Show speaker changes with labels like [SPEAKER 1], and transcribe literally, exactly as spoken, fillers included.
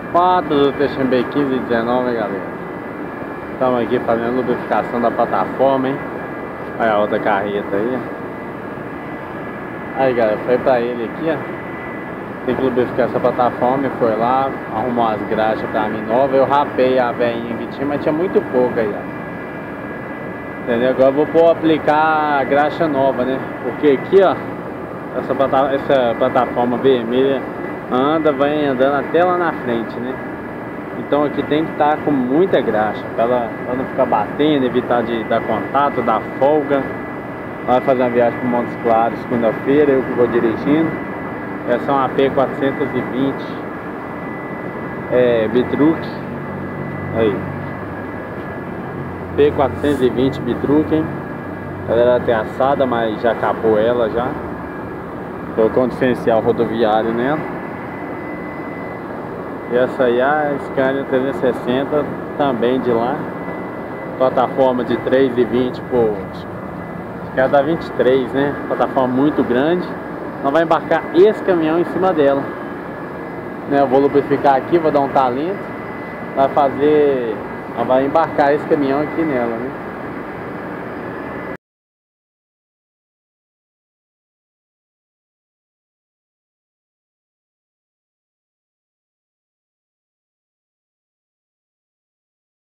[SPEAKER 1] quatro do T X B quinze e dezenove, galera. Estamos aqui fazendo lubrificação da plataforma, hein? Olha a outra carreta aí, ó. Aí, galera, foi pra ele aqui, ó. Tem que lubrificar essa plataforma. E foi lá, arrumou as graxas pra mim novas. Eu rapei a veinha que tinha, mas tinha muito pouco aí, ó. Entendeu? Agora eu vou pôr, aplicar a graxa nova, né? Porque aqui, ó, essa, plata essa plataforma vermelha anda, vai andando até lá na frente, né? Então aqui tem que estar com muita graxa para ela, ela não ficar batendo, evitar de dar contato, dar folga. Vai fazer uma viagem para Montes Claros segunda-feira, eu que vou dirigindo. Essa é uma P quatrocentos e vinte é, Bitruc. Aí, P quatrocentos e vinte Bitruc, hein? Ela era até assada, mas já acabou ela já. Colocou um diferencial rodoviário nela. E essa aí é a Scania trezentos e sessenta, também de lá. Plataforma de três e vinte por... acho que é da vinte e três, né? Plataforma muito grande. Nós vamos embarcar esse caminhão em cima dela, né? Eu vou lubrificar aqui, vou dar um talento. Vai fazer... Nós vamos embarcar esse caminhão aqui nela, né?